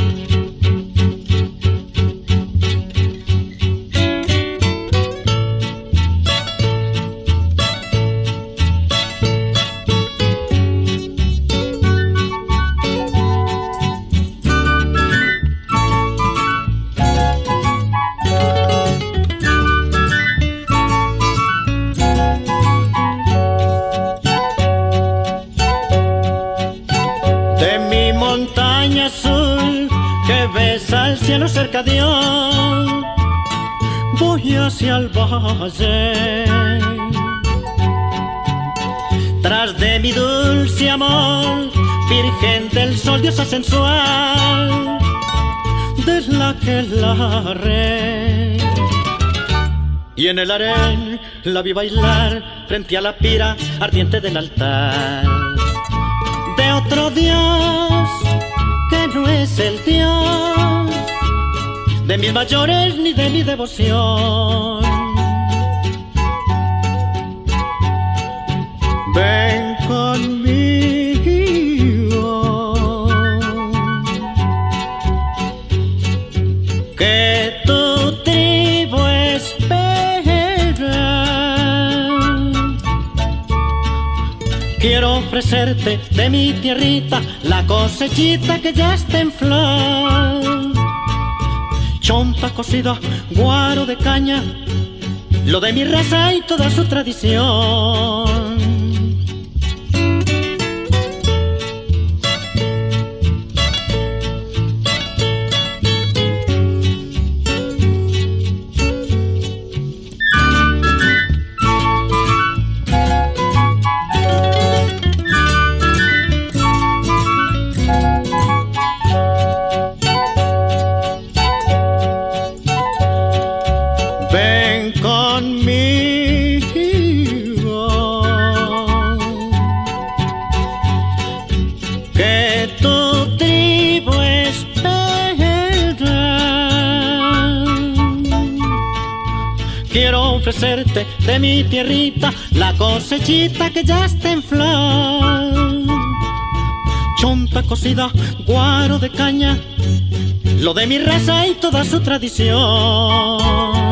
Montaña azul que besa el cielo cerca de Dios, voy hacia el valle. Tras de mi dulce amor, virgen del sol, diosa sensual, de la que la re. Y en el harén la vi bailar frente a la pira ardiente del altar de otro Dios que no es el Dios de mis mayores ni de mi devoción. Ven conmigo, que tu tribu espera. Quiero ofrecerte de mi tierrita la cosechita que ya está en flor. Chompa cocida, guaro de caña, lo de mi raza y toda su tradición. Ven conmigo, que tu tribu espera. Quiero ofrecerte de mi tierrita la cosechita que ya está en flor. Chompa cocida, guaro de caña, lo de mi raza y toda su tradición.